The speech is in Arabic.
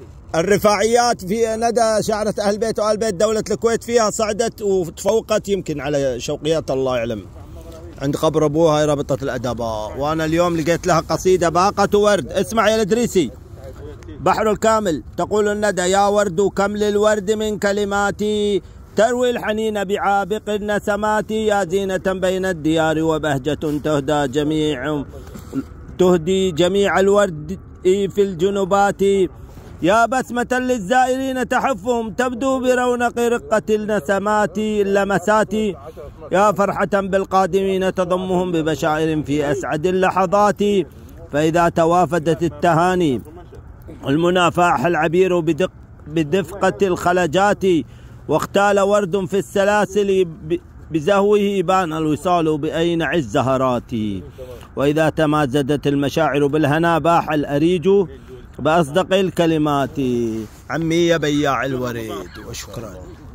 الرفاعيات في ندى شعرة أهل البيت وآل بيت دولة الكويت فيها صعدت وتفوقت يمكن على شوقيات الله يعلم عند قبر أبوها هاي رابطة الأدباء. وأنا اليوم لقيت لها قصيدة باقة ورد. اسمع يا الإدريسي. بحر الكامل تقول الندى يا ورد كم للورد من كلماتي تروي الحنين بعابق النسمات يا زينة بين الديار وبهجة تهدي جميع الورد في الجنبات يا بسمة للزائرين تحفهم تبدو برونق رقة النسمات اللمسات يا فرحة بالقادمين تضمهم ببشائر في أسعد اللحظات فإذا توافدت التهاني المنافاح العبير بدفقة الخلجات واختال ورد في السلاسل بزهوه بان الوصال بأينع الزهرات وإذا تمازجت المشاعر بالهنا باح الأريج بأصدق الكلمات. عمي يا بياع الوريد وشكرا.